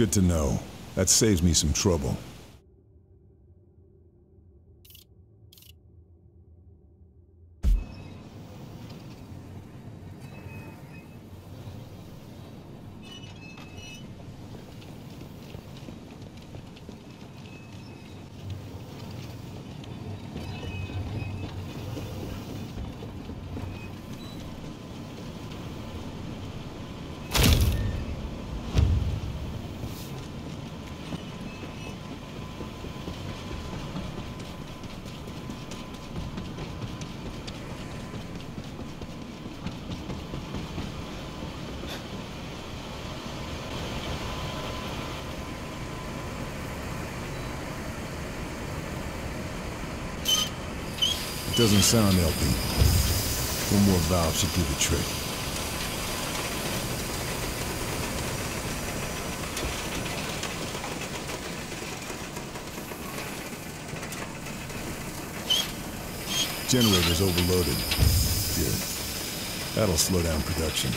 Good to know. That saves me some trouble. It doesn't sound healthy. One more valve should do the trick. Generator's overloaded. Good. That'll slow down production.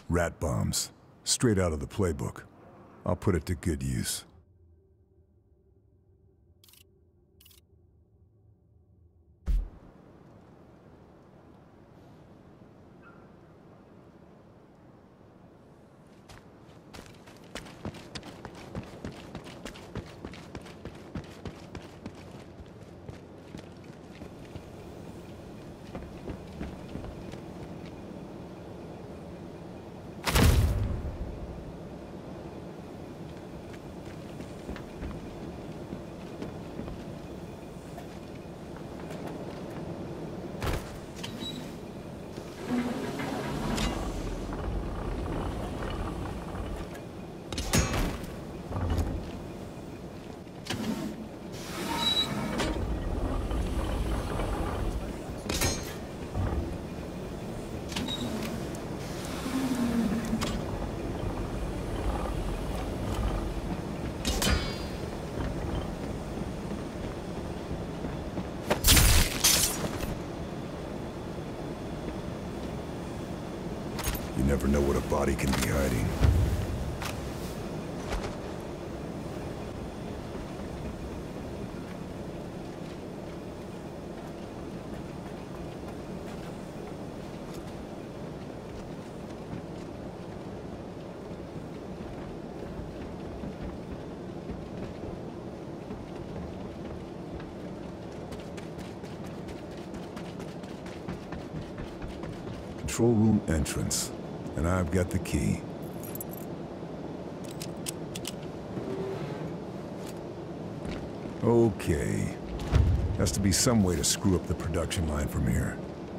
Rat bombs. Straight out of the playbook. I'll put it to good use. You never know what a body can be hiding. Control room entrance. And I've got the key. Okay. Has to be some way to screw up the production line from here.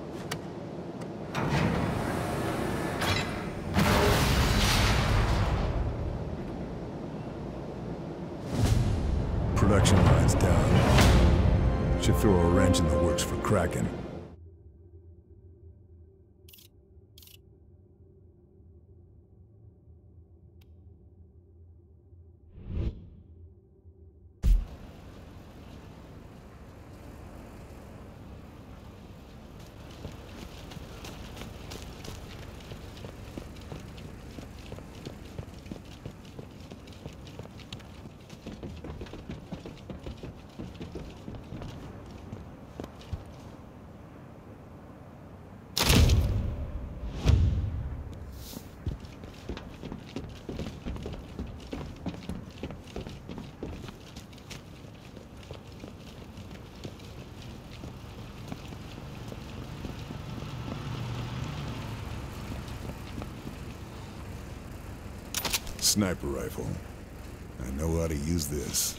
Production line's down. Should throw a wrench in the works for Kraken. Sniper rifle. I know how to use this.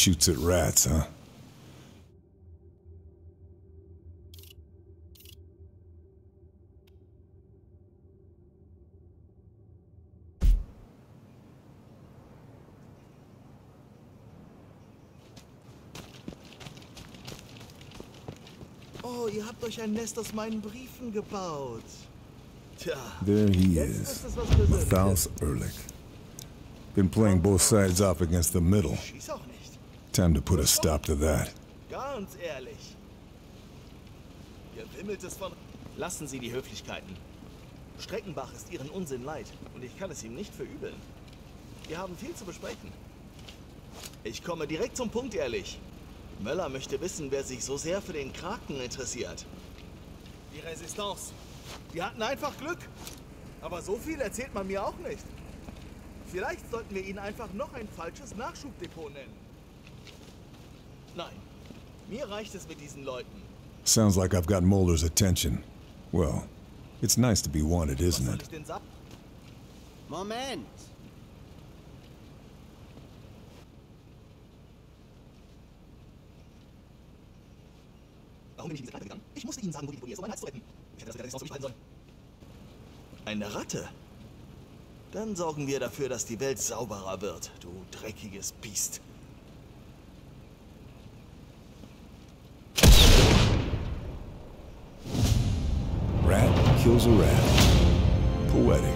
shoots at rats, huh? Oh, ihr habt euch ein Nest aus meinen Briefen gebaut. Tja, There he jetzt is, ist es was Persönliches. Matthias Ehrlich. Been playing both sides off against the middle. Schieß auch nicht. Time to put a stop to that. Ganz ehrlich. Ihr wimmelt es von... Lassen Sie die Höflichkeiten. Streckenbach ist Ihren Unsinn leid und ich kann es ihm nicht verübeln. Wir haben viel zu besprechen. Ich komme direkt zum Punkt, ehrlich. Möller möchte wissen, wer sich so sehr für den Kraken interessiert. Die Resistance. Wir hatten einfach Glück. Aber so viel erzählt man mir auch nicht. Vielleicht sollten wir ihn einfach noch ein falsches Nachschubdepot nennen. Nein, mir reicht es mit diesen Leuten. Sounds like I've got Mulder's attention. Well, it's nice to be wanted, Was isn't soll it? ich denn sagen? Moment! Warum bin ich in diese Kneipe gegangen? Ich musste Ihnen sagen, wo die Police ist, um mein Hals zu retten. Ich hätte das Gerät noch zurückhalten sollen. Eine Ratte? Dann sorgen wir dafür, dass die Welt sauberer wird, du dreckiges Biest. Rat kills a rat. Poetic.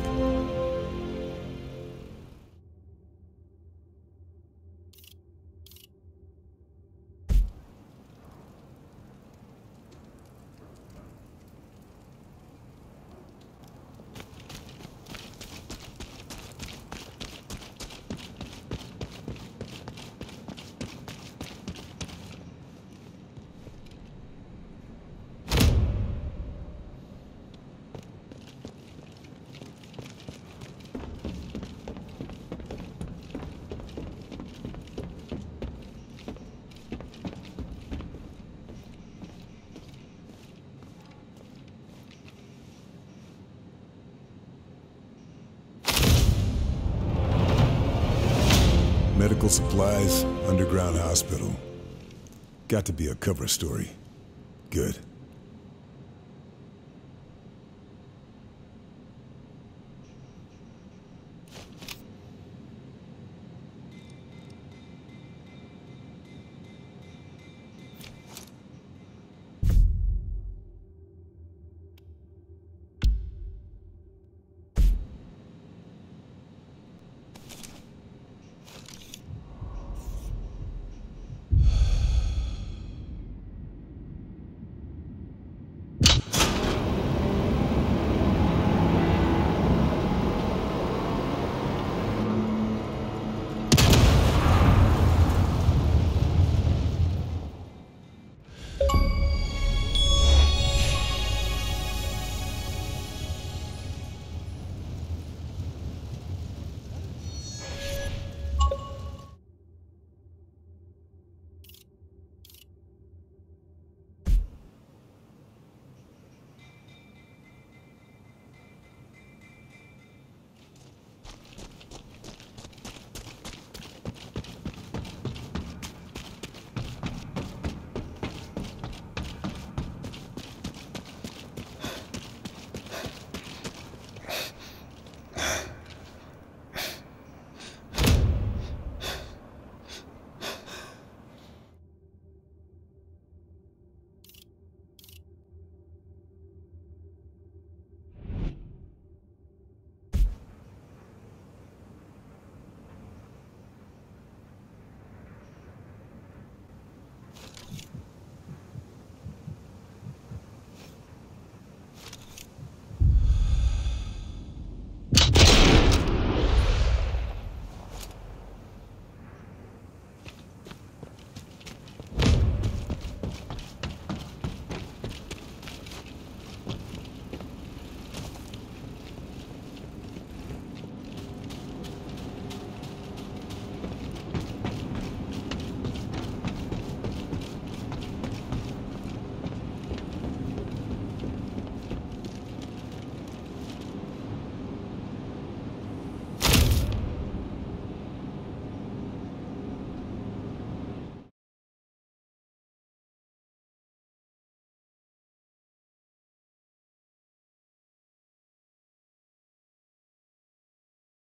Medical supplies, underground hospital. Got to be a cover story. Good.